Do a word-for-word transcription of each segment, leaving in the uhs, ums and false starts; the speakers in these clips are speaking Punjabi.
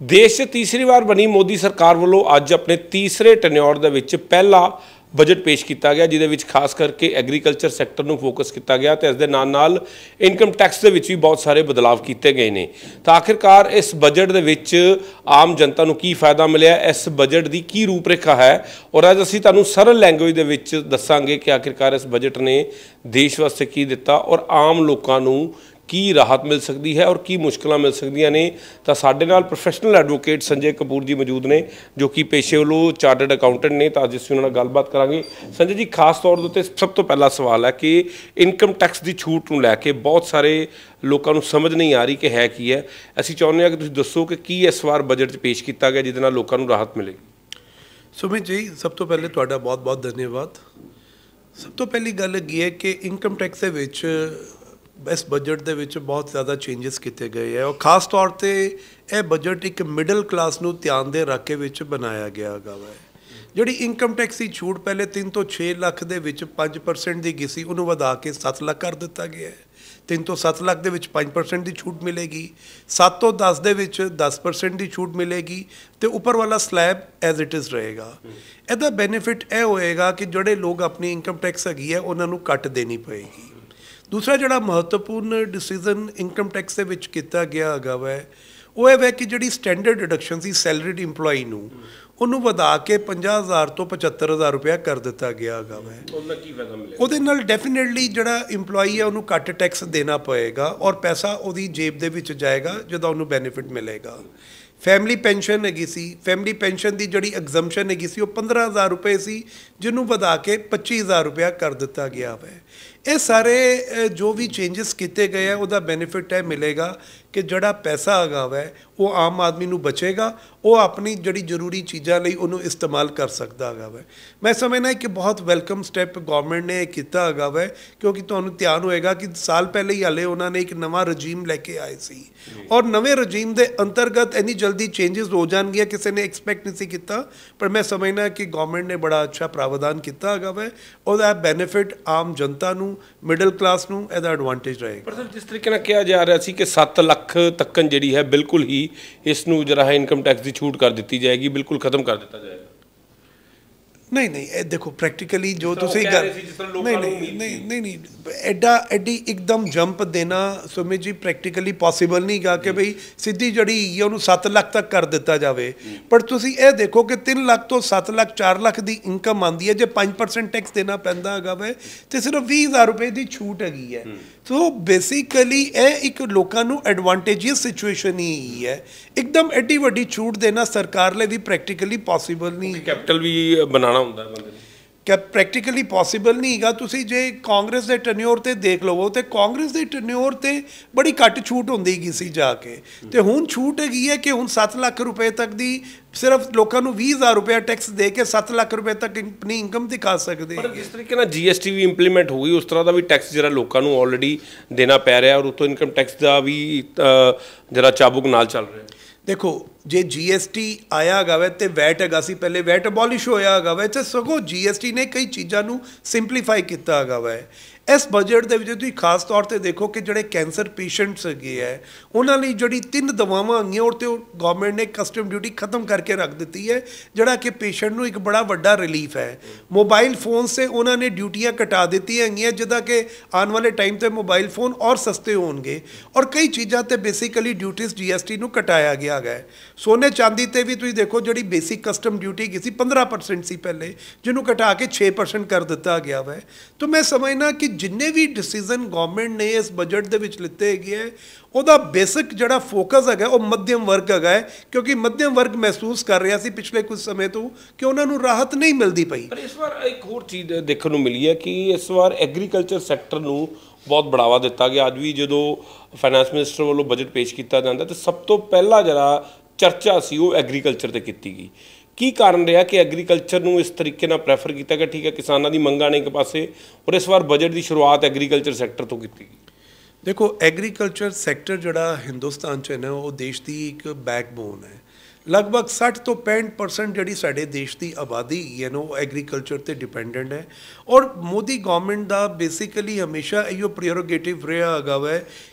देश 'ਚ तीसरी बार बनी मोदी सरकार वालों अज अपने तीसरे टन्योर दे विच पहला बजट पेश किया गया जिहदे विच खास करके एग्रीकल्चर सैक्टर नूं फोकस किया गया तो इस दे नाल नाल इनकम टैक्स दे विच भी बहुत सारे बदलाव किए गए हैं। तो आखिरकार इस बजट दे विच आम जनता नूं की फायदा मिलिया, इस बजट की की रूपरेखा है और अज असीं तुहानूं सरल लैंगुएज दे विच दस्सांगे कि आखिरकार इस बजट ने देश वास्ते की दिता और आम लोकां नूं की राहत मिल सकती है और की मुश्किल मिल सकदियां ने। तो साडे नाल प्रोफैशनल एडवोकेट संजय कपूर जी मौजूद ने जो कि पेशे वालों चार्टर्ड अकाउंटेंट ने। तो अज असीं उन्हां नाल गलबात करांगे। संजय जी, खास तौर पर सब तो पहला सवाल है कि इनकम टैक्स की छूट नूं लैके बहुत सारे लोगों को समझ नहीं आ रही कि है की है। असीं चाहुंदे हां कि तुसीं दस्सो कि की इस बार बजट पेश किया गया जिहदे नाल लोकां नूं राहत मिलेगी। सुमित जी, सब तो पहले तुहाडा बहुत बहुत धन्यवाद। सब तो पहली गल ये है कि इनकम टैक्स दे विच इस बजट दे विच बहुत ज़्यादा चेंजिस किए गए हैं और खास तौर पर यह बजट एक मिडल क्लास नूं ध्यान दे रख के विच बनाया गया गा वा। जिहड़ी इनकम टैक्स की छूट पहले तीन तो छे लख दे विच पाँच परसेंट की गई सी, उन्होंने वधा के सत्त लख कर दिता गया है। तीन तो सत्त लख दे विच पाँच परसेंट की छूट मिलेगी, सत्त तो दस दे विच दस परसेंट की छूट मिलेगी तो उपर वाला स्लैब एज इट इज़ रहेगा। इहदा बेनीफिट यह होएगा कि जोड़े लोग अपनी इनकम टैक्स हैगी है उन्होंने कट देनी पएगी। दूसरा जोड़ा महत्वपूर्ण डिसीजन इनकम टैक्स के विच किया गया है वो है कि जी स्टैंडर्ड डिडक्शन सी सैलरीड इंपलॉई नूं उन्होंने वधा के पंजाह हज़ार तो पचहत्तर हज़ार रुपया कर दिता गया है। उहदे नाल डेफिनेटली जोड़ा इंपलॉई है उन्होंने घट टैक्स देना पएगा और पैसा उहदी जेब दे विच जाएगा जिहदा उन्होंने बेनीफिट मिलेगा। फैमिली पेंशन हैगी सी, फैमिली पेंशन की जी एग्जम्पशन हैगी सी वो पंद्रह हज़ार रुपये सी जिन्होंने वधा के पच्ची हज़ार रुपया कर दिता गया है। ये सारे जो भी चेंजिस किए गए हैं उसका बेनीफिट है मिलेगा कि जोड़ा पैसा हैगा वै वो आम आदमी नूं बचेगा, वो अपनी जड़ी जरूरी चीज़ों लई उन्होंने इस्तेमाल कर सकता हैगा वै। मैं समझना कि बहुत वेलकम स्टैप गवर्नमेंट ने किया हैगा वै क्योंकि तुहानूं ध्यान होएगा कि साल पहले ही हाले उन्होंने एक नवा रजीम लैके आए सी और नवे रजीम के अंतर्गत इन्नी जल्दी चेंजिस हो जाएंगे किसी ने एक्सपैक्ट नहीं किया, पर मैं समझना कि गवर्नमेंट ने बड़ा अच्छा प्रावधान किया हैगा वै। उसका बेनीफिट आम जनता नूं मिडल क्लास नूं इहदा एडवांटेज रहेगा। पर सर जिस तरीके नाल कहा जा रहा सी कि सत्त लख तक्कन जिहड़ी है बिल्कुल ही इसनूं जरा है इनकम टैक्स की छूट कर दी जाएगी, बिल्कुल खत्म कर दिता जाएगा। नहीं नहीं ए देखो प्रैक्टिकली जो तुसीं गल नहीं नहीं नहीं नहीं नहीं एडा एडी एकदम जंप देना सुमित जी प्रैक्टिकली पॉसीबल नहीं गा कि भाई सीधी जड़ी है उन्होंने सत्त लख तक कर दिता जाए। पर तुसीं ए देखो कि तीन लख तो सत्त लख चार लख की इनकम आती है, जो पाँच परसेंट टैक्स देना पैंदा हैगा वै तो सिर्फ बीस हज़ार रुपये की छूट हैगी है। तो बेसिकली ए एक लोगों को एडवांटेजियस सिचुएशन ही है। एकदम एडी वड्डी छूट देना सरकार लिए भी प्रैक्टिकली पॉसीबल नहीं, कैपिटल भी बनाना ਹੁੰਦਾ ਬੰਦੇ ਨੇ क्या प्रैक्टिकली पॉसीबल नहीं है। तुसीं जे कांग्रेस के टन्योर ते देख लवो तो कांग्रेस के टन्योर ते बड़ी घट छूट होंदी गई सी जाके तो हुण छूट हैगी है कि हुण सत्त लख रुपए तक दी सिर्फ लोगों को बीस हज़ार रुपया टैक्स दे के सत्त लख रुपए तक अपनी इनकम दिखा सकते हैं। जिस तरीके ना जी एस टी भी इंप्लीमेंट हो गई उस तरह का भी टैक्स जरा लोगों को ऑलरेडी देना पै रहा और उतों इनकम टैक्स का भी जरा चाबुक नाल चल रहा है। देखो जे जी एस टी आया हैगा वै तो वैट हैगा सी पहले वैट अबॉलिश होया हैगा वै तो सगों जी एस टी ने कई चीज़ों को सिंपलीफाई किया हैगा वै। इस बजट के तुसीं खास तौर पर देखो कि जोड़े कैंसर पेशेंट्स हैगे है उन्होंने जी तीन दवावां आईयां और तो गवर्नमेंट ने कस्टम ड्यूटी खत्म करके रख दी है जोड़ा कि पेशेंट को एक बड़ा वड्डा रिलीफ है। मोबाइल फोन से उन्होंने ड्यूटियाँ कटा दी हैं जिदा कि आने वाले टाइम पर मोबाइल फोन और सस्ते होंगे और कई चीज़ों पर basically duties G S T को कटाया गया है। सोने चांदी ते भी तुसीं देखो जी बेसिक कस्टम ड्यूटी की सी पंद्रह परसेंट सी पहले जिन्होंने कटा के छे परसेंट कर दिता गया है। तो मैं समझना कि जिन्ने भी डिसीजन गवर्नमेंट ने इस बजट के विच लिते है ਉਹਦਾ बेसिक जोड़ा फोकस है वो मध्यम वर्ग है क्योंकि मध्यम वर्ग महसूस कर रहा सी पिछले कुछ समय तो कि उन्होंने राहत नहीं मिलती पई। पर इस बार एक होर चीज़ देखने को मिली है कि इस बार एग्रीकल्चर सैक्टर नूं बहुत बढ़ावा दिता गया। अज भी जो फाइनैंस मिनिस्टर वालों बजट पेश किया जाता तो सब तो पहला जरा चर्चा सी वो एग्रीकल्चर ते कीती गई। की कारण रहा कि एग्रीकल्चर नूं इस तरीके नाल प्रैफर किया गया? ठीक है, किसानों की मंगां ने एक पासे और इस बार बजट की शुरुआत एग्रीकल्चर सैक्टर तो की गई। देखो एग्रीकल्चर सैक्टर जोड़ा हिंदुस्तान च ना वो देश की एक बैकबोन है। लगभग साठ तो पैंठ परसेंट जी साढ़े देश की आबादी है ना वो एग्रीकल्चर पर डिपेंडेंट है और मोदी गवर्नमेंट का बेसिकली हमेशा इो प्रियोरोगेटिव रहा है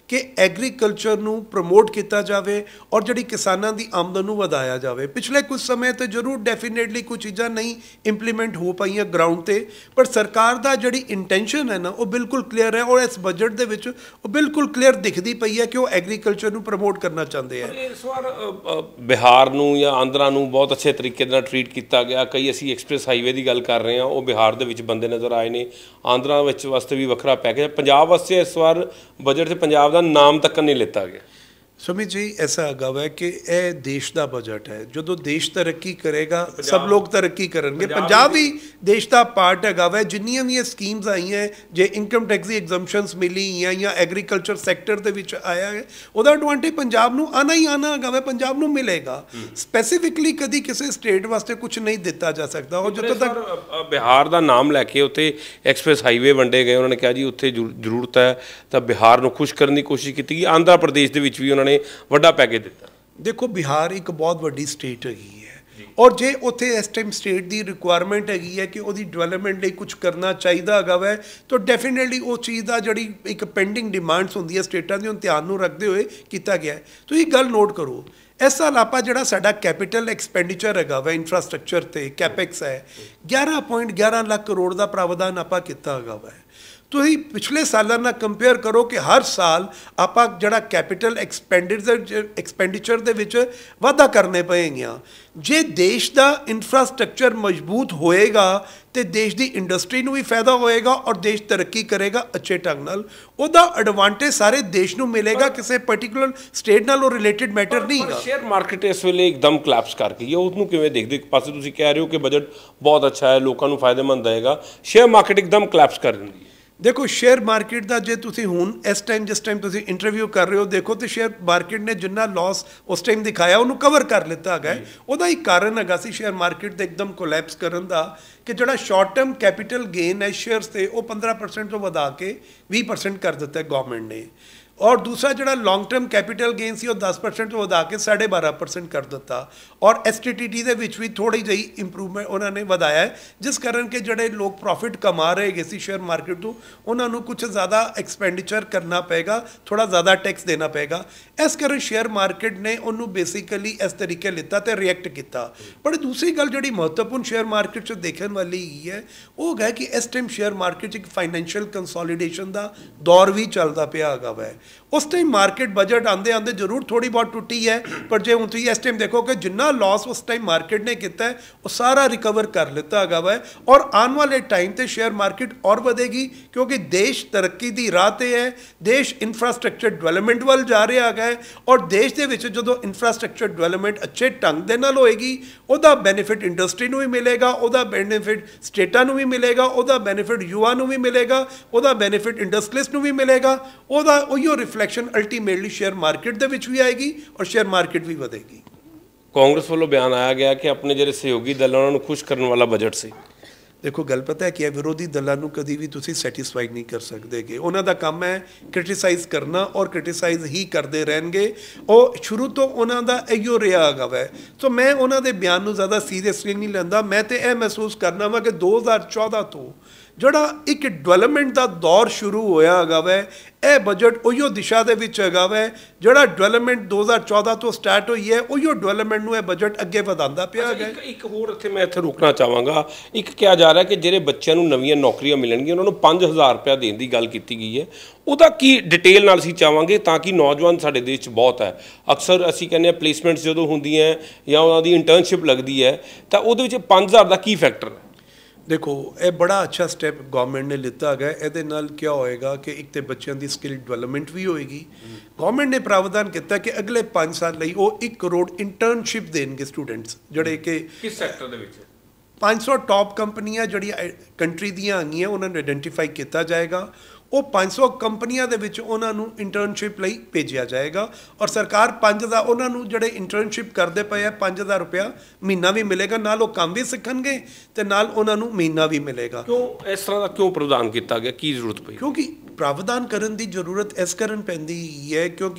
ਕਿ ਐਗਰੀਕਲਚਰ ਨੂੰ ਪ੍ਰਮੋਟ ਕੀਤਾ ਜਾਵੇ ਔਰ ਜਿਹੜੀ ਕਿਸਾਨਾਂ ਦੀ ਆਮਦਨ ਨੂੰ ਵਧਾਇਆ ਜਾਵੇ। ਪਿਛਲੇ ਕੁਝ ਸਮੇਂ ਤੇ ਜ਼ਰੂਰ ਡੈਫੀਨੇਟਲੀ ਕੁਝ ਚੀਜ਼ਾਂ ਨਹੀਂ ਇੰਪਲੀਮੈਂਟ ਹੋ ਪਾਈਆਂ ਗਰਾਊਂਡ ਤੇ, ਪਰ ਸਰਕਾਰ ਦਾ ਜਿਹੜੀ ਇੰਟੈਂਸ਼ਨ ਹੈ ਨਾ ਉਹ ਬਿਲਕੁਲ ਕਲੀਅਰ ਹੈ ਔਰ ਇਸ ਬਜਟ ਦੇ ਵਿੱਚ ਉਹ ਬਿਲਕੁਲ ਕਲੀਅਰ ਦਿਖਦੀ ਪਈ ਹੈ ਕਿ ਉਹ ਐਗਰੀਕਲਚਰ ਨੂੰ ਪ੍ਰਮੋਟ ਕਰਨਾ ਚਾਹੁੰਦੇ ਆ। ਇਸ ਵਾਰ ਬਿਹਾਰ ਨੂੰ ਜਾਂ ਆਂਧਰਾ ਨੂੰ ਬਹੁਤ ਅੱਛੇ ਤਰੀਕੇ ਨਾਲ ਟਰੀਟ ਕੀਤਾ ਗਿਆ। ਕਈ ਅਸੀਂ ਐਕਸਪ੍ਰੈਸ ਹਾਈਵੇ ਦੀ ਗੱਲ ਕਰ ਰਹੇ ਹਾਂ, ਉਹ ਬਿਹਾਰ ਦੇ ਵਿੱਚ ਬੰਦੇ ਨਜ਼ਰ ਆਏ ਨੇ, ਆਂਧਰਾ ਵਿੱਚ ਵਾਸਤੇ ਵੀ ਵੱਖਰਾ ਪੈਕੇਜ। ਪੰਜਾਬ ਵਾਸਤੇ ਇਸ ਵਾਰ ਬਜਟ 'ਚ ਪੰਜਾਬ ਦਾ ਨਾਮ ਤੱਕ ਨਹੀਂ ਲਿੱਤਾ ਗਿਆ। ਸੁਮਿਤ ਜੀ, ਐਸਾ ਹੈਗਾ ਵਾ ਕਿ ਇਹ ਦੇਸ਼ ਦਾ ਬਜਟ ਹੈ। ਜਦੋਂ ਦੇਸ਼ ਤਰੱਕੀ ਕਰੇਗਾ ਸਭ ਲੋਕ ਤਰੱਕੀ ਕਰਨਗੇ। ਪੰਜਾਬ ਵੀ ਦੇਸ਼ ਦਾ ਪਾਰਟ ਹੈਗਾ ਵਾ। ਜਿੰਨੀਆਂ ਵੀ ਇਹ ਸਕੀਮਸ ਆਈਆਂ, ਜੇ ਇਨਕਮ ਟੈਕਸ ਦੀ ਐਗਜ਼ੰਪਸ਼ਨਸ ਮਿਲੀ ਜਾਂ ਜਾਂ ਐਗਰੀਕਲਚਰ ਸੈਕਟਰ ਦੇ ਵਿੱਚ ਆਇਆ ਹੈ, ਉਹਦਾ ਐਡਵਾਂਟੇਜ ਪੰਜਾਬ ਨੂੰ ਆਣਾ ਹੀ ਆਣਾ ਹੈਗਾ ਵਾ, ਪੰਜਾਬ ਨੂੰ ਮਿਲੇਗਾ। ਸਪੈਸੀਫਿਕਲੀ ਕਦੀ ਕਿਸੇ ਸਟੇਟ ਵਾਸਤੇ ਕੁਝ ਨਹੀਂ ਦਿੱਤਾ ਜਾ ਸਕਦਾ। ਉਹ ਜਦੋਂ ਤੱਕ ਬਿਹਾਰ ਦਾ ਨਾਮ ਲੈ ਕੇ ਉੱਥੇ ਐਕਸਪ੍ਰੈਸ ਹਾਈਵੇ ਵੰਡੇ ਗਏ, ਉਹਨਾਂ ਨੇ ਕਿਹਾ ਜੀ ਉੱਥੇ ਜ਼ਰੂਰਤ ਹੈ, ਤਾਂ ਬਿਹਾਰ ਨੂੰ ਖੁਸ਼ ਕਰਨ ਦੀ ਕੋਸ਼ਿਸ਼ ਕੀਤੀ ਗਈ। ਆਂਧਰਾ ਪ੍ਰਦੇਸ਼ ਦੇ ਵਿੱਚ ਵੀ ਉਹਨਾਂ ਨੇ ਵੱਡਾ ਪੈਕੇਜ ਦਿੱਤਾ। ਦੇਖੋ, ਬਿਹਾਰ ਇੱਕ ਬਹੁਤ ਵੱਡੀ ਸਟੇਟ ਹੈਗੀ ਹੈ ਔਰ ਜੇ ਉੱਥੇ ਇਸ ਟਾਈਮ ਸਟੇਟ ਦੀ ਰਿਕੁਆਇਰਮੈਂਟ ਹੈਗੀ ਹੈ ਕਿ ਉਹਦੀ ਡਿਵੈਲਪਮੈਂਟ ਲਈ ਕੁਝ ਕਰਨਾ ਚਾਹੀਦਾ ਹੈਗਾ ਵੈ, ਤਾਂ ਡੈਫੀਨੇਟਲੀ ਉਹ ਚੀਜ਼ ਦਾ ਜਿਹੜੀ ਇੱਕ ਪੈਂਡਿੰਗ ਡਿਮਾਂਡਸ ਹੁੰਦੀ ਹੈ ਸਟੇਟਾਂ ਦੀ, ਉਹਨੂੰ ਧਿਆਨ ਨੂੰ ਰੱਖਦੇ ਹੋਏ ਕੀਤਾ ਗਿਆ ਹੈ। ਤੁਸੀਂ ਗੱਲ ਨੋਟ ਕਰੋ, ਇਸ ਸਾਲ ਆਪਾਂ ਜਿਹੜਾ ਸਾਡਾ ਕੈਪੀਟਲ ਐਕਸਪੈਂਡੀਚਰ ਹੈਗਾ ਵਾ ਇਨਫਰਾਸਟਰਕਚਰ ਤੇ ਕੈਪੈਕਸ ਹੈ, ਗਿਆਰਾਂ ਪੁਆਇੰਟ ਗਿਆਰਾਂ ਲੱਖ ਕਰੋੜ ਦਾ ਪ੍ਰਾਵਧਾਨ ਆਪਾਂ ਕੀਤਾ ਹੈਗਾ ਵਾ। ਤੁਸੀਂ ਪਿਛਲੇ ਸਾਲਾਂ ਨਾਲ ਕੰਪੇਅਰ ਕਰੋ ਕਿ ਹਰ ਸਾਲ ਆਪਾਂ ਜਿਹੜਾ ਕੈਪੀਟਲ ਐਕਸਪੈਂਡੀਚਰ ਐਕਸਪੈਂਡੀਚਰ ਦੇ ਵਿੱਚ ਵਾਧਾ ਕਰਨੇ ਪਏਗੀਆਂ। ਜੇ ਦੇਸ਼ ਦਾ ਇਨਫਰਾਸਟਰਕਚਰ ਮਜ਼ਬੂਤ ਹੋਏਗਾ ਤੇ ਦੇਸ਼ ਦੀ ਇੰਡਸਟਰੀ ਨੂੰ ਵੀ ਫਾਇਦਾ ਹੋਏਗਾ ਔਰ ਦੇਸ਼ ਤਰੱਕੀ ਕਰੇਗਾ ਅੱਛੇ ਢੰਗ ਨਾਲ। ਉਹਦਾ ਐਡਵਾਂਟੇਜ ਸਾਰੇ ਦੇਸ਼ ਨੂੰ ਮਿਲੇਗਾ, ਕਿਸੇ ਪਾਰਟਿਕੂਲਰ ਸਟੇਟ ਨਾਲ ਉਹ ਰਿਲੇਟਡ ਮੈਟਰ ਨਹੀਂ ਹੈਗਾ। ਸ਼ੇਅਰ ਮਾਰਕੀਟ ਇਸ ਵੇਲੇ ਇੱਕਦਮ ਕਲੈਪਸ ਕਰ ਗਈ ਹੈ, ਉਹਨੂੰ ਕਿਵੇਂ ਦੇਖਦੇ? ਇੱਕ ਪਾਸੇ ਤੁਸੀਂ ਕਹਿ ਰਹੇ ਹੋ ਕਿ ਬਜਟ ਬਹੁਤ ਅੱਛਾ ਹੈ, ਲੋਕਾਂ ਨੂੰ ਫਾਇਦੇਮੰਦ ਆਏਗਾ, ਸ਼ੇਅਰ ਮਾਰਕੀਟ ਇੱਕਦਮ ਕਲੈਪਸ ਕਰ ਦਿੰਦੀ ਹੈ। ਦੇਖੋ, ਸ਼ੇਅਰ ਮਾਰਕੀਟ ਦਾ ਜੇ ਤੁਸੀਂ ਹੁਣ ਇਸ ਟਾਈਮ ਜਿਸ ਟਾਈਮ ਤੁਸੀਂ ਇੰਟਰਵਿਊ ਕਰ ਰਹੇ ਹੋ ਦੇਖੋ, ਤੇ ਸ਼ੇਅਰ ਮਾਰਕੀਟ ਨੇ ਜਿੰਨਾ ਲਾਸ ਉਸ ਟਾਈਮ ਦਿਖਾਇਆ ਉਹਨੂੰ ਕਵਰ ਕਰ ਲਿੱਤਾ ਹੈਗਾ। ਉਹਦਾ ਇੱਕ ਕਾਰਨ ਹੈਗਾ ਸੀ ਸ਼ੇਅਰ ਮਾਰਕੀਟ ਦੇ ਇੱਕਦਮ ਕੋਲੈਪਸ ਕਰਨ ਦਾ, ਕਿ ਜਿਹੜਾ ਸ਼ਾਰਟ ਟਰਮ ਕੈਪੀਟਲ ਗੇਨ ਹੈ ਸ਼ੇਅਰਸ ਤੇ, ਉਹ ਪੰਦਰਾਂ ਪਰਸੈਂਟ ਤੋਂ ਵਧਾ ਕੇ ਵੀਹ ਪਰਸੈਂਟ ਕਰ ਦਿੱਤਾ ਗਵਰਨਮੈਂਟ ਨੇ। ਔਰ ਦੂਸਰਾ ਜਿਹੜਾ ਲੌਂਗ ਟਰਮ ਕੈਪੀਟਲ ਗੇਨ ਸੀ ਉਹ ਦਸ ਪਰਸੈਂਟ ਤੋਂ ਵਧਾ ਕੇ ਸਾਢੇ ਬਾਰਾਂ ਪਰਸੈਂਟ ਕਰ ਦਿੱਤਾ। ਔਰ ਐਸ ਟੀ ਟੀ ਡੀ ਦੇ ਵਿੱਚ ਵੀ ਥੋੜ੍ਹੀ ਜਿਹੀ ਇੰਪਰੂਵਮੈਂਟ ਉਹਨਾਂ ਨੇ ਵਧਾਇਆ ਹੈ, ਜਿਸ ਕਾਰਨ ਕਿ ਜਿਹੜੇ ਲੋਕ ਪ੍ਰੋਫਿਟ ਕਮਾ ਰਹੇ ਗਏ ਸੀ ਸ਼ੇਅਰ ਮਾਰਕੀਟ ਤੋਂ, ਉਹਨਾਂ ਨੂੰ ਕੁਝ ਜ਼ਿਆਦਾ ਐਕਸਪੈਂਡੀਚਰ ਕਰਨਾ ਪਏਗਾ, ਥੋੜ੍ਹਾ ਜ਼ਿਆਦਾ ਟੈਕਸ ਦੇਣਾ ਪਏਗਾ। ਇਸ ਕਾਰਨ ਸ਼ੇਅਰ ਮਾਰਕੀਟ ਨੇ ਉਹਨੂੰ ਬੇਸਿਕਲੀ ਇਸ ਤਰੀਕੇ ਲਿੱਤਾ ਤੇ ਰਿਐਕਟ ਕੀਤਾ। ਪਰ ਦੂਸਰੀ ਗੱਲ ਜਿਹੜੀ ਮਹੱਤਵਪੂਰਨ ਸ਼ੇਅਰ ਮਾਰਕੀਟ 'ਚ ਦੇਖਣ ਵਾਲੀ ਹੀ ਹੈ, ਉਹ ਹੈ ਕਿ ਇਸ ਟਾਈਮ ਸ਼ੇਅਰ ਮਾਰਕੀਟ 'ਚ ਇੱਕ ਫਾਈਨੈਂਸ਼ੀਅਲ ਕੰਸੋਲੀਡੇਸ਼ਨ ਦਾ ਦੌਰ ਵੀ ਚੱਲਦਾ ਪਿਆ ਹੈਗਾ ਵੈ। ਉਸ ਟਾਈਮ ਮਾਰਕੀਟ ਬਜਟ ਆਉਂਦੇ ਆਉਂਦੇ ਜ਼ਰੂਰ ਥੋੜੀ ਬਹੁਤ ਟੁੱਟੀ ਹੈ, ਪਰ ਜੇ ਹੁਣ ਤੁਸੀਂ ਇਸ ਟਾਈਮ ਦੇਖੋ ਕਿ ਜਿੰਨਾ ਲਾਸ ਉਸ ਟਾਈਮ ਮਾਰਕੀਟ ਨੇ ਕੀਤਾ ਉਹ ਸਾਰਾ ਰਿਕਵਰ ਕਰ ਲਿੱਤਾ ਹੈਗਾ ਵਾ। ਔਰ ਆਉਣ ਵਾਲੇ ਟਾਈਮ ਤੇ ਸ਼ੇਅਰ ਮਾਰਕੀਟ ਔਰ ਵਧੇਗੀ, ਕਿਉਂਕਿ ਦੇਸ਼ ਤਰੱਕੀ ਦੀ ਰਾਹ ਤੇ ਹੈ, ਦੇਸ਼ ਇਨਫਰਾਸਟਰਕਚਰ ਡਿਵੈਲਪਮੈਂਟ ਵੱਲ ਜਾ ਰਿਹਾ ਹੈਗਾ। ਔਰ ਦੇਸ਼ ਦੇ ਵਿੱਚ ਜਦੋਂ ਇਨਫਰਾਸਟਰਕਚਰ ਡਿਵੈਲਪਮੈਂਟ ਅੱਛੇ ਢੰਗ ਦੇ ਨਾਲ ਹੋਏਗੀ, ਉਹਦਾ ਬੈਨੀਫਿਟ ਇੰਡਸਟਰੀ ਨੂੰ ਵੀ ਮਿਲੇਗਾ, ਉਹਦਾ ਬੈਨੀਫਿਟ ਸਟੇਟਾਂ ਨੂੰ ਵੀ ਮਿਲੇਗਾ, ਉਹਦਾ ਬੈਨੀਫਿਟ ਯੂਆ ਨੂੰ ਵੀ ਮਿਲੇਗਾ, ਉਹਦਾ ਬੈਨੀਫਿਟ ਇੰਡਸਟਰੀਅਲਿਸਟ ਨੂੰ ਵੀ ਮਿਲੇਗਾ। ਉਹਦਾ ਉਹੀਓ ਰਿਫਲੈਕਸ਼ਨ ਅਲਟੀਮੇਟਲੀ ਸ਼ੇਅਰ ਮਾਰਕੀਟ ਦੇ ਵਿੱਚ ਵੀ ਆਏਗੀ ਔਰ ਸ਼ੇਅਰ ਮਾਰਕੀਟ ਵੀ ਵਧੇਗੀ। ਕਾਂਗਰਸ ਵੱਲੋਂ ਬਿਆਨ ਆਇਆ ਗਿਆ ਕਿ ਆਪਣੇ ਜਿਹੜੇ ਸਹਿਯੋਗੀ ਦਲ ਉਹਨਾਂ ਨੂੰ ਖੁਸ਼ ਕਰਨ ਵਾਲਾ ਬਜਟ ਸੀ। ਦੇਖੋ, ਗੱਲ ਪਤਾ ਹੈ ਕਿ ਇਹ ਵਿਰੋਧੀ ਦਲਾਂ ਨੂੰ ਕਦੀ ਵੀ ਤੁਸੀਂ ਸੈਟੀਸਫਾਈਡ ਨਹੀਂ ਕਰ ਸਕਦੇ ਕਿ ਉਹਨਾਂ ਦਾ ਕੰਮ ਹੈ ਕ੍ਰਿਟੀਸਾਈਜ਼ ਕਰਨਾ ਔਰ ਕ੍ਰਿਟੀਸਾਈਜ਼ ਹੀ ਕਰਦੇ ਰਹਿਣਗੇ। ਉਹ ਸ਼ੁਰੂ ਤੋਂ ਉਹਨਾਂ ਦਾ ਇਹੀਓ ਰਿਹਾ ਹੈਗਾ ਵੈ। ਸੋ ਮੈਂ ਉਹਨਾਂ ਦੇ ਬਿਆਨ ਨੂੰ ਜ਼ਿਆਦਾ ਸੀਰੀਅਸਲੀ ਨਹੀਂ ਲੈਂਦਾ। ਮੈਂ ਤੇ ਇਹ ਮਹਿਸੂਸ ਕਰਨਾ ਵਾ ਕਿ ਦੋ ਹਜ਼ਾਰ ਚੌਦਾਂ ਤੋਂ ਜਿਹੜਾ ਇੱਕ ਡਿਵੈਲਪਮੈਂਟ ਦਾ ਦੌਰ ਸ਼ੁਰੂ ਹੋਇਆ ਹੈਗਾ ਵੈ, ਇਹ ਬਜਟ ਉਹੀਓ ਦਿਸ਼ਾ ਦੇ ਵਿੱਚ ਹੈਗਾ ਵੈ। ਜਿਹੜਾ ਡਿਵੈਲਪਮੈਂਟ ਦੋ ਹਜ਼ਾਰ ਚੌਦਾਂ ਤੋਂ ਸਟਾਰਟ ਹੋਈ ਹੈ, ਉਹੀਓ ਡਿਵੈਲਪਮੈਂਟ ਨੂੰ ਇਹ ਬਜਟ ਅੱਗੇ ਵਧਾਉਂਦਾ ਪਿਆ ਹੈਗਾ। ਇੱਕ ਹੋਰ ਇੱਥੇ ਮੈਂ ਇੱਥੇ ਰੁਕਣਾ ਚਾਹਾਂਗਾ। ਇੱਕ ਕਿਹਾ ਜਾ ਰਿਹਾ ਕਿ ਜਿਹੜੇ ਬੱਚਿਆਂ ਨੂੰ ਨਵੀਆਂ ਨੌਕਰੀਆਂ ਮਿਲਣਗੀਆਂ ਉਹਨਾਂ ਨੂੰ ਪੰਜ ਹਜ਼ਾਰ ਰੁਪਇਆ ਦੇਣ ਦੀ ਗੱਲ ਕੀਤੀ ਗਈ ਹੈ। ਉਹਦਾ ਕੀ ਡਿਟੇਲ ਨਾਲ ਅਸੀਂ ਚਾਹਾਂਗੇ, ਤਾਂ ਕਿ ਨੌਜਵਾਨ ਸਾਡੇ ਦੇਸ਼ 'ਚ ਬਹੁਤ ਹੈ। ਅਕਸਰ ਅਸੀਂ ਕਹਿੰਦੇ ਹਾਂ ਪਲੇਸਮੈਂਟਸ ਜਦੋਂ ਹੁੰਦੀਆਂ ਜਾਂ ਉਹਨਾਂ ਦੀ ਇੰਟਰਨਸ਼ਿਪ ਲੱਗਦੀ ਹੈ, ਤਾਂ ਉਹਦੇ ਵਿੱਚ ਪੰਜ ਹਜ਼ਾਰ ਦਾ ਕੀ ਫੈਕਟਰ ਹੈ? ਦੇਖੋ, ਇਹ ਬੜਾ ਅੱਛਾ ਸਟੈਪ ਗਵਰਨਮੈਂਟ ਨੇ ਲਿੱਤਾ ਹੈਗਾ। ਇਹਦੇ ਨਾਲ ਕੀ ਹੋਏਗਾ ਕਿ ਇੱਕ ਤੇ ਬੱਚਿਆਂ ਦੀ ਸਕਿੱਲ ਡਿਵੈਲਪਮੈਂਟ ਵੀ ਹੋਏਗੀ। ਗਵਰਨਮੈਂਟ ਨੇ ਪ੍ਰਾਵਧਾਨ ਕੀਤਾ ਕਿ ਅਗਲੇ ਪੰਜ ਸਾਲ ਲਈ ਉਹ ਇੱਕ ਕਰੋੜ ਇੰਟਰਨਸ਼ਿਪ ਦੇਣਗੇ ਸਟੂਡੈਂਟਸ, ਜਿਹੜੇ ਕਿ ਕਿਸ ਸੈਕਟਰ ਦੇ ਵਿੱਚ ਪੰਜ ਸੌ ਟੌਪ ਕੰਪਨੀਆਂ ਜਿਹੜੀਆਂ ਕੰਟਰੀ ਦੀਆਂ ਆਈਆਂ ਉਹਨਾਂ ਨੂੰ ਆਈਡੈਂਟੀਫਾਈ ਕੀਤਾ ਜਾਏਗਾ। ਉਹ ਪੰਜ ਸੌ ਕੰਪਨੀਆਂ ਦੇ ਵਿੱਚ ਉਹਨਾਂ ਨੂੰ ਇੰਟਰਨਸ਼ਿਪ ਲਈ ਭੇਜਿਆ ਜਾਏਗਾ ਔਰ ਸਰਕਾਰ ਪੰਜ ਦਾ ਉਹਨਾਂ ਨੂੰ ਜਿਹੜੇ ਇੰਟਰਨਸ਼ਿਪ ਕਰਦੇ ਪਏ ਆ ਪੰਜ ਹਜ਼ਾਰ ਰੁਪਇਆ ਮਹੀਨਾ ਵੀ ਮਿਲੇਗਾ। ਨਾਲ ਉਹ ਕੰਮ ਵੀ ਸਿੱਖਣਗੇ ਅਤੇ ਨਾਲ ਉਹਨਾਂ ਨੂੰ ਮਹੀਨਾ ਵੀ ਮਿਲੇਗਾ। ਕਿਉਂ ਇਸ ਤਰ੍ਹਾਂ ਦਾ ਕਿਉਂ ਪ੍ਰਾਵਧਾਨ ਕੀਤਾ ਗਿਆ? ਕੀ ਜ਼ਰੂਰਤ ਪਈ? ਕਿਉਂਕਿ ਪ੍ਰਾਵਧਾਨ ਕਰਨ ਦੀ ਜ਼ਰੂਰਤ ਇਸ ਕਾਰਨ ਪੈਂਦੀ ਹੈ ਕਿਉਂਕਿ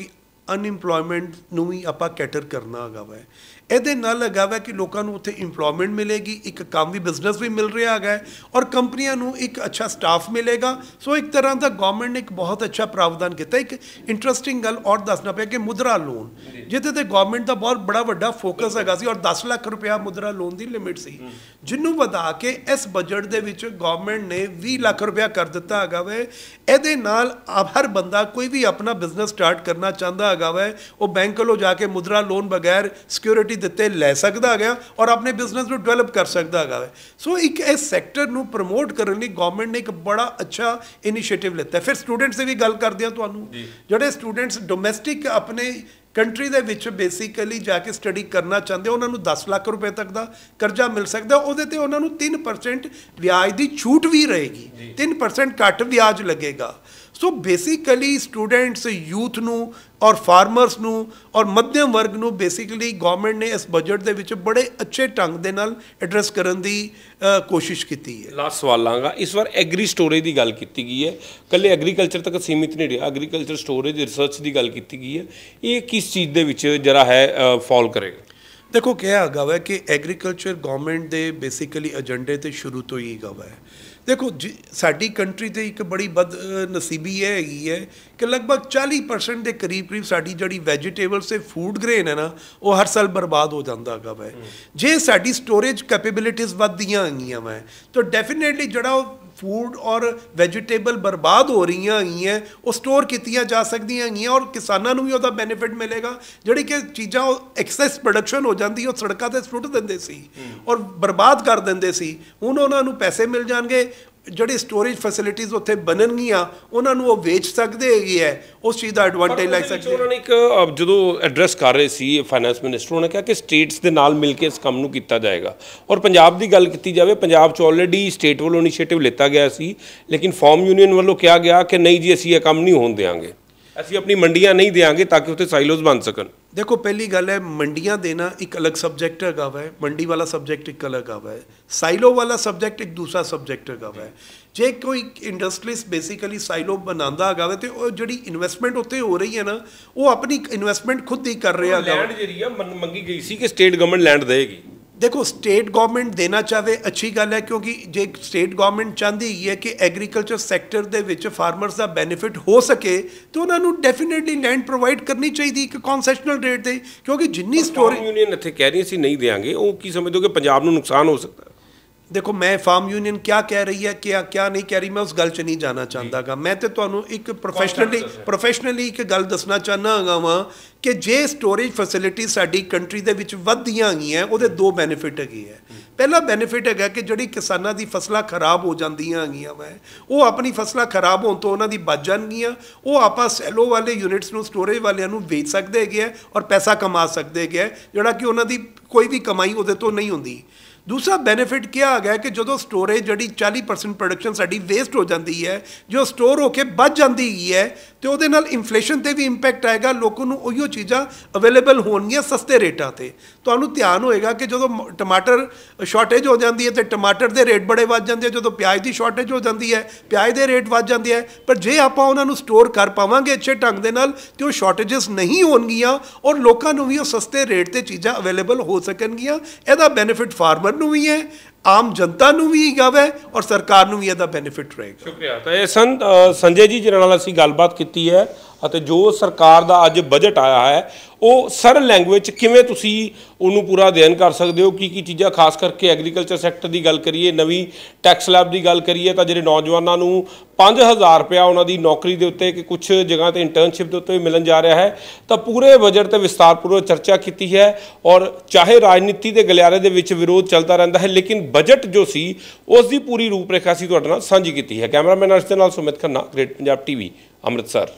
ਅਨਇੰਪਲੋਇਮੈਂਟ ਨੂੰ ਵੀ ਆਪਾਂ ਕੈਟਰ ਕਰਨਾ ਹੈਗਾ ਵਾ। ਇਹਦੇ ਨਾਲ ਹੈਗਾ ਵਾ ਕਿ ਲੋਕਾਂ ਨੂੰ ਉੱਥੇ ਇੰਪਲੋਇਮੈਂਟ ਮਿਲੇਗੀ, ਇੱਕ ਕੰਮ ਵੀ ਬਿਜ਼ਨਸ ਵੀ ਮਿਲ ਰਿਹਾ ਹੈਗਾ ਔਰ ਕੰਪਨੀਆਂ ਨੂੰ ਇੱਕ ਅੱਛਾ ਸਟਾਫ ਮਿਲੇਗਾ। ਸੋ ਇੱਕ ਤਰ੍ਹਾਂ ਦਾ ਗਵਰਨਮੈਂਟ ਨੇ ਇੱਕ ਬਹੁਤ ਅੱਛਾ ਪ੍ਰਾਵਧਾਨ ਕੀਤਾ। ਇੱਕ ਇੰਟਰਸਟਿੰਗ ਗੱਲ ਔਰ ਦੱਸਣਾ ਪਿਆ ਕਿ ਮੁਦਰਾ ਲੋਨ, ਜਿਹਦੇ ਤੇ ਗਵਰਨਮੈਂਟ ਦਾ ਬਹੁਤ ਬੜਾ ਵੱਡਾ ਫੋਕਸ ਹੈਗਾ ਸੀ ਔਰ ਦਸ ਲੱਖ ਰੁਪਇਆ ਮੁਦਰਾ ਲੋਨ ਦੀ ਲਿਮਿਟ ਸੀ, ਜਿਹਨੂੰ ਵਧਾ ਕੇ ਇਸ ਬਜਟ ਦੇ ਵਿੱਚ ਗਵਰਨਮੈਂਟ ਨੇ ਵੀਹ ਲੱਖ ਰੁਪਇਆ ਕਰ ਦਿੱਤਾ ਹੈਗਾ ਵਾ। ਇਹਦੇ ਨਾਲ ਹਰ ਬੰਦਾ ਕੋਈ ਵੀ ਆਪਣਾ ਬਿਜ਼ਨਸ ਸਟਾਰਟ ਕਰਨਾ ਚਾਹੁੰਦਾ ਹੈਗਾ ਵਾ, ਉਹ ਬੈਂਕ ਕੋਲੋਂ ਜਾ ਕੇ ਮੁਦਰਾ ਲੋਨ ਬਗੈਰ ਸਿਕਿਉਰਿਟੀ ਦਿੱਤੇ ਲੈ ਸਕਦਾ ਹੈਗਾ ਔਰ ਆਪਣੇ ਬਿਜ਼ਨਸ ਨੂੰ ਡਿਵੈਲਪ ਕਰ ਸਕਦਾ ਹੈਗਾ। ਸੋ ਇੱਕ ਇਸ ਸੈਕਟਰ ਨੂੰ ਪ੍ਰਮੋਟ ਕਰਨ ਲਈ ਗਵਰਨਮੈਂਟ ਨੇ ਇੱਕ ਬੜਾ ਅੱਛਾ ਇਨੀਸ਼ੀਏਟਿਵ ਲਿੱਤਾ। ਫਿਰ ਸਟੂਡੈਂਟਸ ਦੀ ਵੀ ਗੱਲ ਕਰਦੇ ਹਾਂ ਤੁਹਾਨੂੰ, ਜਿਹੜੇ ਸਟੂਡੈਂਟਸ ਡੋਮੈਸਟਿਕ ਆਪਣੇ ਕੰਟਰੀ ਦੇ ਵਿੱਚ ਬੇਸਿਕਲੀ ਜਾ ਕੇ ਸਟੱਡੀ ਕਰਨਾ ਚਾਹੁੰਦੇ, ਉਹਨਾਂ ਨੂੰ ਦਸ ਲੱਖ ਰੁਪਏ ਤੱਕ ਦਾ ਕਰਜ਼ਾ ਮਿਲ ਸਕਦਾ। ਉਹਦੇ ਤੇ ਉਹਨਾਂ ਨੂੰ ਤਿੰਨ ਪਰਸੈਂਟ ਵਿਆਜ ਦੀ ਛੂਟ ਵੀ ਰਹੇਗੀ, ਤਿੰਨ ਪਰਸੈਂਟ ਘੱਟ ਵਿਆਜ ਲੱਗੇਗਾ। ਸੋ ਬੇਸਿਕਲੀ ਸਟੂਡੈਂਟਸ, ਯੂਥ ਨੂੰ ਔਰ ਫਾਰਮਰਸ ਨੂੰ ਔਰ ਮੱਧਮ ਵਰਗ ਨੂੰ ਬੇਸਿਕਲੀ ਗਵਰਨਮੈਂਟ ਨੇ ਇਸ ਬਜਟ ਦੇ ਵਿੱਚ ਬੜੇ ਅੱਛੇ ਢੰਗ ਦੇ ਨਾਲ ਐਡਰੈਸ ਕਰਨ ਦੀ ਕੋਸ਼ਿਸ਼ ਕੀਤੀ ਹੈ। ਲਾਸਟ ਸਵਾਲ ਲਾਂਗਾ, ਇਸ ਵਾਰ ਐਗਰੀ ਸਟੋਰੇਜ ਦੀ ਗੱਲ ਕੀਤੀ ਗਈ ਹੈ, ਇਕੱਲੇ ਐਗਰੀਕਲਚਰ ਤੱਕ ਸੀਮਿਤ ਨਹੀਂ ਰਿਹਾ, ਐਗਰੀਕਲਚਰ ਸਟੋਰੇਜ ਰਿਸਰਚ ਦੀ ਗੱਲ ਕੀਤੀ ਗਈ ਹੈ। ਇਹ ਕਿਸ ਚੀਜ਼ ਦੇ ਵਿੱਚ ਜਿਹੜਾ ਹੈ ਫਾਲ ਕਰੇਗਾ? ਦੇਖੋ ਕਿਹਾ ਹੈਗਾ ਵਾ ਕਿ ਐਗਰੀਕਲਚਰ ਗਵਰਨਮੈਂਟ ਦੇ ਬੇਸਿਕਲੀ ਏਜੰਡੇ ਤੇ ਸ਼ੁਰੂ ਤੋਂ ਹੀ ਹੈਗਾ ਵਾ। ਦੇਖੋ ਜੀ, ਸਾਡੀ ਕੰਟਰੀ 'ਤੇ ਇੱਕ ਬੜੀ ਬਦ ਨਸੀਬੀ ਇਹ ਹੈਗੀ ਹੈ ਕਿ ਲਗਭਗ ਚਾਲੀ ਪਰਸੈਂਟ ਦੇ ਕਰੀਬ ਕਰੀਬ ਸਾਡੀ ਜਿਹੜੀ ਵੈਜੀਟੇਬਲਸ ਅਤੇ ਫੂਡ ਗ੍ਰੇਨ ਹੈ ਨਾ, ਉਹ ਹਰ ਸਾਲ ਬਰਬਾਦ ਹੋ ਜਾਂਦਾ ਹੈਗਾ ਵਾ। ਜੇ ਸਾਡੀ ਸਟੋਰੇਜ ਕੈਪੇਬਿਲਿਟੀਜ਼ ਵੱਧਦੀਆਂ ਹੈਗੀਆਂ ਵਾ ਤਾਂ ਡੈਫੀਨੇਟਲੀ ਜਿਹੜਾ ਉਹ ਫੂਡ ਔਰ ਵੈਜੀਟੇਬਲ ਬਰਬਾਦ ਹੋ ਰਹੀਆਂ ਹੈਗੀਆਂ, ਉਹ ਸਟੋਰ ਕੀਤੀਆਂ ਜਾ ਸਕਦੀਆਂ ਹੈਗੀਆਂ ਔਰ ਕਿਸਾਨਾਂ ਨੂੰ ਵੀ ਉਹਦਾ ਬੈਨੀਫਿਟ ਮਿਲੇਗਾ। ਜਿਹੜੀ ਕਿ ਚੀਜ਼ਾਂ ਉਹ ਐਕਸੈਸ ਪ੍ਰੋਡਕਸ਼ਨ ਹੋ ਜਾਂਦੀ, ਉਹ ਸੜਕਾਂ 'ਤੇ ਸੁੱਟ ਦਿੰਦੇ ਸੀ ਔਰ ਬਰਬਾਦ ਕਰ ਦਿੰਦੇ ਸੀ। ਹੁਣ ਉਹਨਾਂ ਨੂੰ ਪੈਸੇ ਮਿਲ ਜਾਣਗੇ, ਜਿਹੜੇ ਸਟੋਰੇਜ ਫੈਸਿਲਿਟੀਜ਼ ਉੱਥੇ ਬਣਨਗੀਆਂ ਉਹਨਾਂ ਨੂੰ ਉਹ ਵੇਚ ਸਕਦੇ ਹੈਗੇ ਹੈ, ਉਸ ਚੀਜ਼ ਦਾ ਐਡਵਾਂਟੇਜ ਲੈ ਸਕਦੇ। ਉਹਨਾਂ ਨੇ ਇੱਕ ਜਦੋਂ ਐਡਰੈਸ ਕਰ ਰਹੇ ਸੀ ਫਾਈਨੈਂਸ ਮਿਨਿਸਟਰ, ਉਹਨਾਂ ਨੇ ਕਿਹਾ ਕਿ ਸਟੇਟਸ ਦੇ ਨਾਲ ਮਿਲ ਕੇ ਇਸ ਕੰਮ ਨੂੰ ਕੀਤਾ ਜਾਏਗਾ। ਔਰ ਪੰਜਾਬ ਦੀ ਗੱਲ ਕੀਤੀ ਜਾਵੇ, ਪੰਜਾਬ 'ਚ ਆਲਰੇਡੀ ਸਟੇਟ ਵੱਲੋਂ ਇਨੀਸ਼ੀਏਟਿਵ ਲਿੱਤਾ ਗਿਆ ਸੀ, ਲੇਕਿਨ ਫਾਰਮ ਯੂਨੀਅਨ ਵੱਲੋਂ ਕਿਹਾ ਗਿਆ ਕਿ ਨਹੀਂ ਜੀ ਅਸੀਂ ਇਹ ਕੰਮ ਨਹੀਂ ਹੋਣ ਦੇਵਾਂਗੇ, ਅਸੀਂ ਆਪਣੀ ਮੰਡੀਆਂ ਨਹੀਂ ਦੇਵਾਂਗੇ ਤਾਂ ਕਿ ਉੱਥੇ ਸਾਈਲੋਜ਼ ਬਣ ਸਕਣ। ਦੇਖੋ ਪਹਿਲੀ ਗੱਲ ਹੈ, ਮੰਡੀਆਂ ਦੇਣਾ ਇੱਕ ਅਲੱਗ ਸਬਜੈਕਟ ਹੈਗਾ ਵਾ, ਮੰਡੀ ਵਾਲਾ ਸਬਜੈਕਟ ਇੱਕ ਅਲੱਗ ਹੈਗਾ ਵਾ, ਸਾਈਲੋ ਵਾਲਾ ਸਬਜੈਕਟ ਇੱਕ ਦੂਸਰਾ ਸਬਜੈਕਟ ਹੈਗਾ ਵਾ। ਜੇ ਕੋਈ ਇੰਡਸਟਰੀਜ਼ ਬੇਸਿਕਲੀ ਸਾਈਲੋ ਬਣਾਉਂਦਾ ਹੈਗਾ ਵਾ, ਤੇ ਉਹ ਜਿਹੜੀ ਇਨਵੈਸਟਮੈਂਟ ਉੱਥੇ ਹੋ ਰਹੀ ਹੈ ਨਾ, ਉਹ ਆਪਣੀ ਇਨਵੈਸਟਮੈਂਟ ਖੁਦ ਹੀ ਕਰ ਰਿਹਾ ਹੈਗਾ। ਲੈਂਡ ਜਿਹੜੀ ਆ ਮੰਗੀ ਗਈ ਸੀ ਕਿ ਸਟੇਟ ਗਵਰਨਮੈਂਟ ਲੈਂਡ ਦੇਗੀ। ਦੇਖੋ ਸਟੇਟ ਗਵਰਨਮੈਂਟ ਦੇਣਾ ਚਾਹਵੇ ਅੱਛੀ ਗੱਲ ਹੈ, ਕਿਉਂਕਿ ਜੇ ਸਟੇਟ ਗਵਰਨਮੈਂਟ ਚਾਹੁੰਦੀ ਹੈ ਕਿ ਐਗਰੀਕਲਚਰ ਸੈਕਟਰ ਦੇ ਵਿੱਚ ਫਾਰਮਰਸ ਦਾ ਬੈਨੀਫਿਟ ਹੋ ਸਕੇ ਤਾਂ ਉਹਨਾਂ ਨੂੰ ਡੈਫੀਨੇਟਲੀ ਲੈਂਡ ਪ੍ਰੋਵਾਈਡ ਕਰਨੀ ਚਾਹੀਦੀ ਇੱਕ ਕਨਸੈਸ਼ਨਲ ਰੇਟ ਤੇ, ਕਿਉਂਕਿ ਜਿੰਨੀ ਸਟੋਰੀ ਯੂਨੀਅਨ ਇੱਥੇ ਕਹਿ ਰਹੀ ਸੀ ਨਹੀਂ ਦੇਵਾਂਗੇ, ਉਹ ਕੀ ਸਮਝਦੇ ਹੋ ਕਿ ਪੰਜਾਬ ਨੂੰ ਨੁਕਸਾਨ ਹੋ ਸਕਦਾ? देखो मैं फार्म यूनियन क्या कह रही है क्या क्या नहीं कह रही, मैं उस गल च नहीं जाना चाहता गा। मैं तो तुहानू एक प्रोफैशनली प्रोफैशनली एक गल दसना चाहना गा वा कि जे स्टोरेज फैसिलिटी साडी कंट्री दे विच वधदियां गईयां, उहदे दो बेनिफिट हैगे है। पहला बेनिफिट है कि जिहड़ी किसानां दी फसलां खराब हो जांदियां हैगियां वा, वो अपनी फसलां खराब होण तो उहनां दी बच जाणगियां, वो आपां सैलो वाले यूनिट्स नूं स्टोरेज वालियां नूं वेच सकदे हैगे है और पैसा कमा सकदे हैगे है, जिहड़ा कि उहनां दी कोई भी कमाई उहदे तो नहीं हुंदी। दूसरा बेनिफिट क्या आ गया कि जो स्टोरेज जी चालीस परसेंट प्रोडक्शन साड़ी वेस्ट हो जाती है, जो स्टोर होकर बच जाती है, तो वो नाल इन्फ्लेशन से भी इंपैक्ट आएगा, लोगों को उहियो चीज़ां अवेलेबल होणगियां सस्ते रेटां ते। तुहानूं ध्यान होएगा कि जो टमाटर शॉर्टेज हो जाती है तो टमाटर के रेट बड़े वध जाते हैं, जो प्याज की शॉर्टेज हो जाती है प्याज के रेट वध जाते हैं। पर जे आपां उहनां नूं स्टोर कर पावांगे अच्छे ढंग दे नाल ते वो शॉर्टेजेस नहीं होणगियां और लोगों को भी वो सस्ते रेट ते चीज़ां अवेलेबल हो सकणगियां। इहदा बेनिफिट फार्मर नूं भी है, आम जनता नूं भी हैगा और सरकार नूं भी इहदा बेनिफिट रहेगा। शुक्रिया। तो ये सन संजय जी जिन्हां नाल असीं गलबात कीती है ਅਤੇ ਜੋ ਸਰਕਾਰ ਦਾ ਅੱਜ ਬਜਟ ਆਇਆ ਹੈ ਉਹ ਸਰਲ ਲੈਂਗੁਏਜ ਕਿਵੇਂ ਤੁਸੀਂ ਉਹਨੂੰ ਪੂਰਾ ਅਧਿਐਨ ਕਰ ਸਕਦੇ ਹੋ, ਕੀ ਕੀ ਚੀਜ਼ਾਂ ਖਾਸ ਕਰਕੇ ਐਗਰੀਕਲਚਰ ਸੈਕਟਰ ਦੀ ਗੱਲ ਕਰੀਏ, ਨਵੀਂ ਟੈਕਸ ਸਲੈਬ ਦੀ ਗੱਲ ਕਰੀਏ ਤਾਂ ਜਿਹੜੇ ਨੌਜਵਾਨਾਂ ਨੂੰ ਪੰਜ ਹਜ਼ਾਰ ਰੁਪਇਆ ਉਹਨਾਂ ਦੀ ਨੌਕਰੀ ਦੇ ਉੱਤੇ ਕਿ ਕੁਝ ਜਗ੍ਹਾ ਤੇ ਇੰਟਰਨਸ਼ਿਪ ਦੇ ਉੱਤੇ ਵੀ ਮਿਲਣ ਜਾ ਰਿਹਾ ਹੈ, ਤਾਂ ਪੂਰੇ ਬਜਟ ਤੇ ਵਿਸਤਾਰਪੂਰਵਕ ਚਰਚਾ ਕੀਤੀ ਹੈ। ਔਰ ਚਾਹੇ ਰਾਜਨੀਤੀ ਦੇ ਗਲਿਆਰੇ ਦੇ ਵਿੱਚ ਵਿਰੋਧ ਚੱਲਦਾ ਰਹਿੰਦਾ ਹੈ, ਲੇਕਿਨ ਬਜਟ ਜੋ ਸੀ ਉਸ ਦੀ ਪੂਰੀ ਰੂਪਰੇਖਾ ਸੀ ਤੁਹਾਡੇ ਨਾਲ ਸਾਂਝੀ ਕੀਤੀ ਹੈ। ਕੈਮਰਾਮੈਨ ਅਰਸ਼ ਦੇ ਨਾਲ ਸੁਮਿਤ ਖੰਨਾ, ਗ੍ਰੇਟ ਪੰਜਾਬ ਟੀਵੀ, ਅੰਮ੍ਰਿਤਸਰ।